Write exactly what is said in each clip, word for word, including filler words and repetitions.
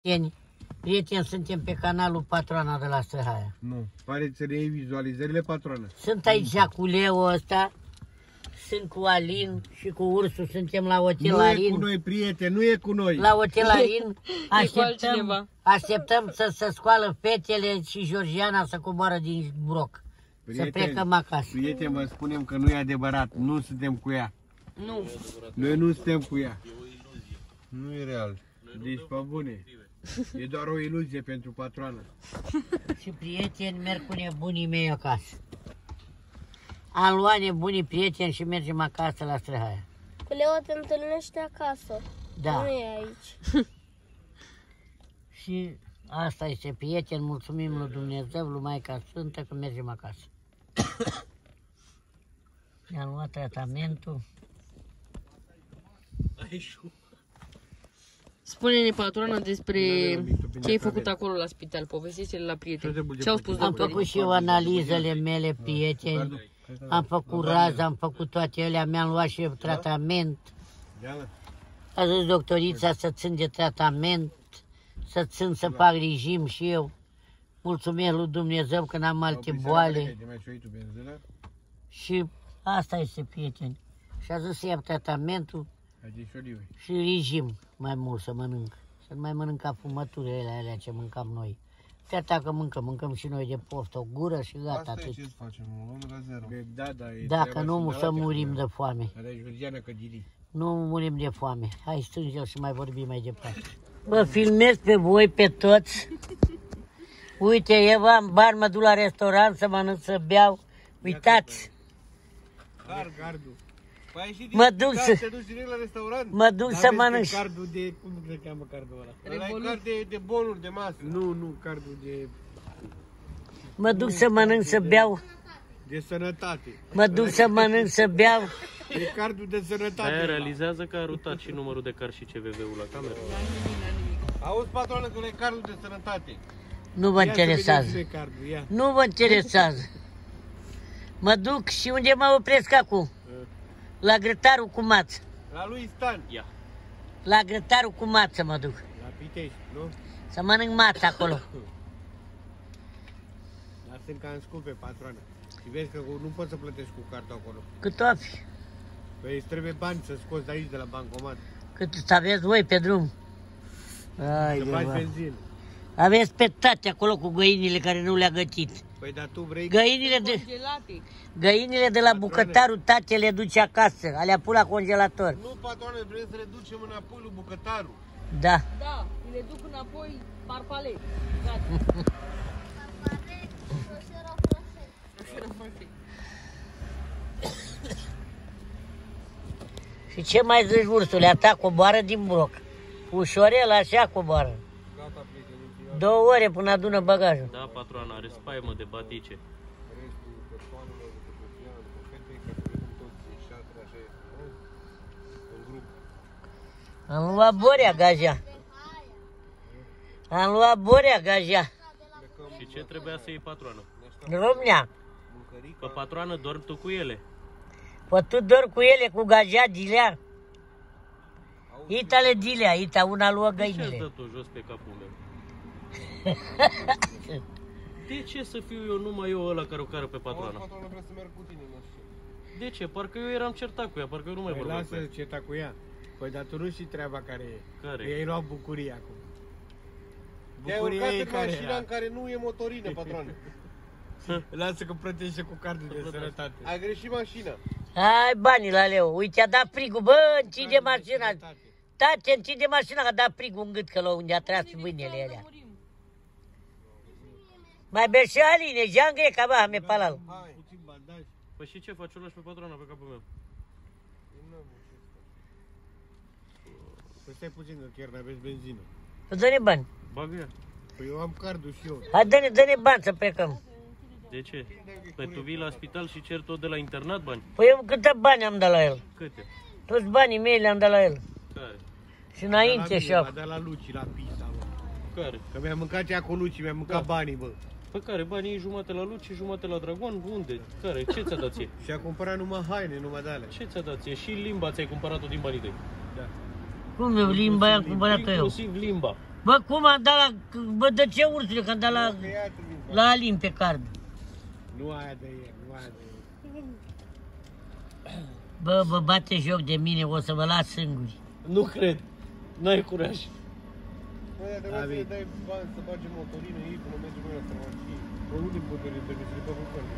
Prieteni, prieteni, suntem pe canalul Patroana de la Săhaia. Nu, pare să ne iei vizualizările, patroană. Sunt aici cu Leo ăsta, sunt cu Alin și cu Ursul, suntem la Hotel Nu Arin. e cu noi, prieteni, nu e cu noi. La Hotel Arin așteptăm, așteptăm să se scoală fetele și Georgiana să coboară din broc. Prieteni, să plecăm acasă. Prieteni, vă spunem că nu e adevărat, nu suntem cu ea. Nu. Noi nu suntem cu ea. Nu e real. Deci, pe bune. E doar o iluzie pentru patroană. Și prieteni, merg cu nebunii mei acasă. Am luat nebunii prieteni și mergem acasă la Săhaia. Cu Leo te întâlnește acasă. Da. Nu e aici. Și asta este, prieteni, mulțumim lui Dumnezeu, lui Maica Sfântă că mergem acasă. Ne-am luat tratamentul. Spune-ne, patroană, despre ce ai făcut acolo la spital. Povestiți-le la prieteni. Ce au spus Am doctorii? făcut și eu analizele mele, prieteni. Am făcut rază, am făcut toate alea, mi-am luat și eu tratament. A zis doctorița să țin de tratament, să țin să fac regim și eu. Mulțumesc lui Dumnezeu că n-am alte boale. Și asta este, prieteni. Și a zis să iau tratamentul și regim mai mult să mănânc. Să nu mai mănânc ca fumăturile alea ce mâncam noi. Chiar dacă mâncăm, mâncăm și noi de poftă, o gură și gata, asta atât. Asta e ce facem, luăm la zero. Da, da, e Dacă nu, să murim de foame. Nu murim de foame. Hai, strânge-l și mai vorbim mai departe. Bă, filmez pe voi, pe toți. Uite, eu am bar, mă duc la restaurant să mănânc, să beau. Uitați. Car, gardul. Mă duc să... Te duci direct la restaurant? Mă duc să mănânc. Cardul de... Cum se cheamă cardul ăla? Ăla e card de, de bonuri de masă. Nu, nu, cardul de... Mă duc să mănânc, să beau. De sănătate. Mă duc să mănânc, să beau. E cardul de sănătate. Aia realizează că a rutat și numărul de car și C V V-ul la cameră. Auzi, patroană, că e cardul de sănătate. Nu vă interesează. Nu vă interesează. Mă duc și unde mă opresc acum? La grătarul cu mață. La lui Stan. Ia. La grătarul cu mață mă duc. La Pitești, nu? Să mănânc mață acolo. Dar sunt cam scumpe, patroană. Și vezi că nu poți să plătești cu cartul acolo. Cât o fi? Păi îți trebuie bani să scoți de aici, de la bancomat. Cât să aveți voi pe drum? Ai să de faci bă. benzină. Aveți pe tate acolo cu găinile care nu le-a gătit. Păi dar tu vrei... Găinile de, găinile de la bucătarul tate le duce acasă, alea pun la congelator. Nu, patroane, vrem să le ducem înapoi lui bucătarul. Da. Da, le duc înapoi parpale. Gata. Și ce mai zici, Ursule? A ta coboară din broc. Ușorel, așa coboară. Gata, prieteni. Două ore până adună bagajul. Da, patroana, are spaimă de batice. Am luat Borea, Gajea. Am luat Borea, Gajea. Și ce trebuia să iei, patroană? Romnea. Că, patroană, dormi tu cu ele. Păi tu dormi cu ele, cu Gajea, Dilea. Ita-le Dilea, Ita, una luă De ce găinile. îți dă tu jos pe capul meu? De ce să fiu eu numai eu ăla care o cară pe patroana? Patroana vrea să merg cu tine, nu știu. De ce? Parcă eu eram certat cu ea, parcă eu nu mai Păi vorbeam cu lasă ea. ceta cu ea. Păi dar tu nu știi treaba care e. Care? Ei luau bucuria acum. Te-ai urcat în mașina în care nu e motorină, patroane. Lasă că plătește cu cardul de sănătate. Ai greșit mașina. Hai banii la Leo, uite, a dat frigul, bă, încide mașina. Tate, încide mașina, că a dat frigul în gât, că la unde a tras mâinile alea. Mai bea și Aline, geam greca, bă, ame palal. Hai, puțin bandaj. Păi și ce faci? O lași pe patroana pe capul meu. Păi stai puțin, că chiar n-aveți benzină. Dă-ne bani. Bagă ea. Păi eu am cardul și eu. Hai, dă-ne, dă-ne bani să plecăm. De ce? Păi tu vii la spital și ceri tot de la internat bani? Păi eu câte bani am dat la el? Câte? Toți banii mei le-am dat la el. Care? Și înainte și acum. M-a dat la Luci, la pista, bă. Care? Că mi-a mâncat ea cu Luci, mi-a mâncat Da. banii, bă. Pe care? Banii jumate la Luci și jumate la Dragon? Unde? Care? Ce ți-a dat ție? Și a cumpărat numai haine, numai de-alea. Ce ți-a dat ție? Și limba ți-ai cumpărat-o din banii tăi. Da. Cum eu limba aia am cumpărat-o eu? Inclusiv limba. Bă, cum am dat la... Bă, de ce ursule? Că am dat la... La Alin pe card. Nu aia de ieri, nu aia de ieri. Bă, bă, bate joc de mine, o să vă las singuri. Nu cred. N-ai curaj. Bă, dar trebuie să le dai bani să bagi motorină ei până mergem noi la farmacie. Bă, unde motorină trebuie să le bag în carte?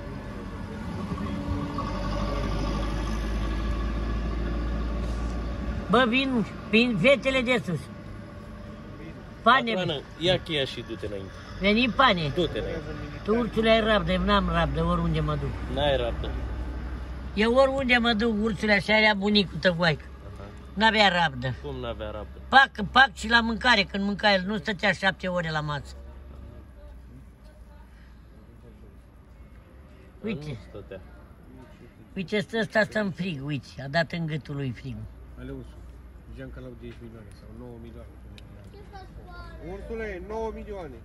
Bă, vin, vin fetele de sus. Pane, Patroană, ia cheia și du-te înainte. veni pane. Du-te înainte. Tu ursule ai rabdă, n-am rabdă, oriunde mă duc. N-ai rabdă. Eu oriunde mă duc, ursule, așa era bunicul tăgoaică. N-avea rabdă. Cum n-avea rabdă? Pac, pac și la mâncare, când mânca el, nu stătea șapte ore la masă. Uite, Nu stătea. uite, stă, ăsta stă în frig, uite, a dat în gâtul lui frigul. Aleusu, ziceam că l-au zece milioane sau nouă milioane. Ursule, nouă milioane.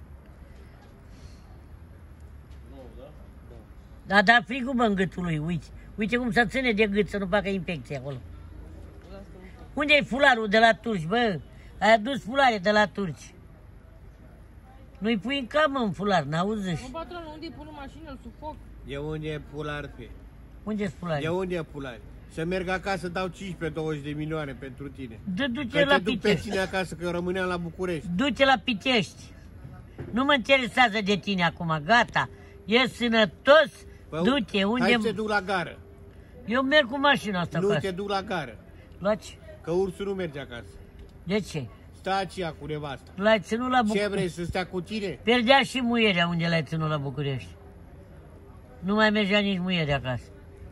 A dat frigul, bă, în gâtul lui, uite. Uite cum se ține de gât să nu facă infecție acolo. Unde-i fularul de la turci, bă? Ai adus fulare de la turci. Nu-i pui în cap, mă, în fular, n-auzi? Mă, patron, unde-i pun în mașină, îl sufoc? De unde e pular pe? Unde-s fulare? De unde e pular? Să merg acasă, dau cincisprezece douăzeci de milioane pentru tine. Du-te Că la te duc pe Pitești. tine acasă, că eu rămâneam la București. Du-te la Pitești. Nu mă interesează de tine acum, gata. Ești sănătos, Bă, du-te, unde... Hai să te duc la gară. Eu merg cu mașina asta Nu acasă. te duc la gară. La ce? Că ursul nu merge acasă. De ce? Stă aceea cu nevasta. L-ai ținut la Ce București. vrei, să stea cu tine? Pierdea și muierea unde l-ai ținut la București. Nu mai mergea nici muierea acasă.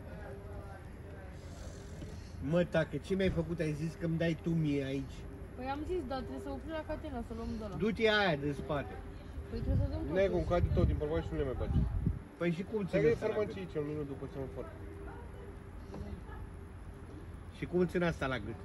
Mă, tacă, ce mi-ai făcut? Ai zis că îmi dai tu mie aici. Păi am zis, dar trebuie să oprim la catena, să luăm de ăla. Du-te aia de spate. Păi trebuie să dăm tot. N-ai cum, cade tot din bărbați și nu le mai bagi. Păi și cum Ți-ai ține găsit asta la gât? farmacie cel minut după ce mă fac. Și cum ține asta la gât?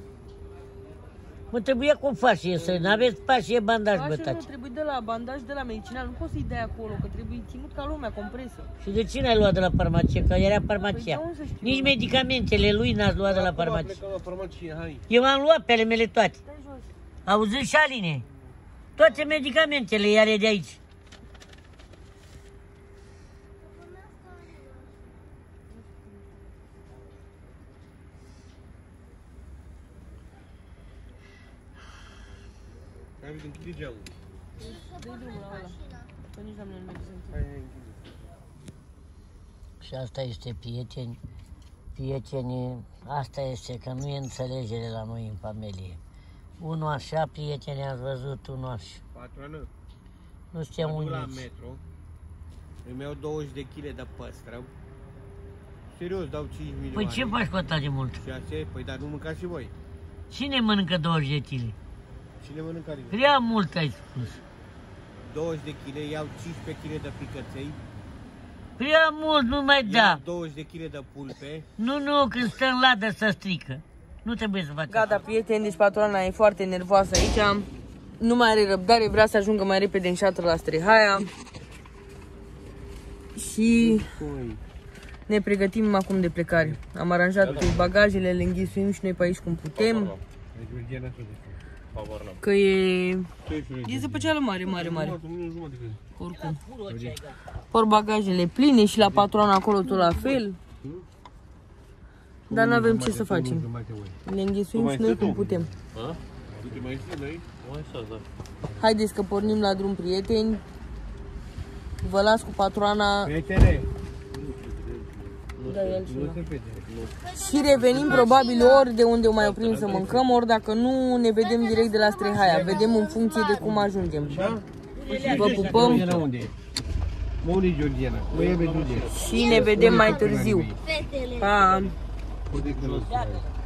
Mă trebuia cu fașie să n-aveți fașie bandaj, bă, Așa nu, taci. trebuie de la bandaj, de la medicinal, nu poți să-i dai acolo, că trebuie ținut ca lumea, compresă. Și de cine ai luat de la farmacie? Că era farmacia. Păi de unde să știu? Nici medicamentele lui n-ați luat de la Acum farmacie. plecăm la farmacie, hai. Eu am luat pe ale mele toate. Stai jos. Auzi și Aline? Toate medicamentele iar de aici. Hai, uite, închide geamul. Dă-i drumul la ăla. Că nici n-am nimic să închid. Hai, hai, închide. Și asta este, prieteni, prieteni, asta este, că nu e înțelegere la noi în familie. Unul așa, prieteni, ați văzut, unul așa. Patroană, Nu știu mă duc la unde. metro, îmi iau douăzeci de kilograme de păstră. Serios, dau cinci milioane. Păi ce faci cu atât de mult? Și astea, păi dar nu mâncați și voi. Cine mănâncă douăzeci de kg? Cine mănâncă adică? Prea mult ai spus. douăzeci de kilograme, iau cincisprezece kilograme de picăței, Prea mult, nu mai da. iau douăzeci de kilograme de pulpe. Nu, nu, când stă în ladă să strică. Nu trebuie să faci Gata, prieteni, deci patroana e foarte nervoasă aici. Nu mai are răbdare, vrea să ajungă mai repede în șatră la Strehaia. Și ne pregătim acum de plecare. Am aranjat bagajele, le înghesuim și noi pe aici cum putem. Că e... E zăpăceală mare, mare, mare. Oricum. Por bagajele pline și la patroana acolo tot la fel. Dar nu avem ce să facem. Le înghesuim și noi cum putem. Du-te mai zi, noi? Mai sus, da. Haideți că pornim la drum, prieteni. Vă las cu patroana. Prietene, Da, el și nu eu. se vede. Și revenim probabil ori de unde o mai oprim să mâncăm, ori dacă nu, ne vedem direct de la Strehaia. Vedem în funcție de cum ajungem. Vă pupăm Georgiana unde e? Mă, unde e Georgiana? Mă e Georgiana. și ne vedem mai târziu. Fetele. Pa! Unde e Georgiana?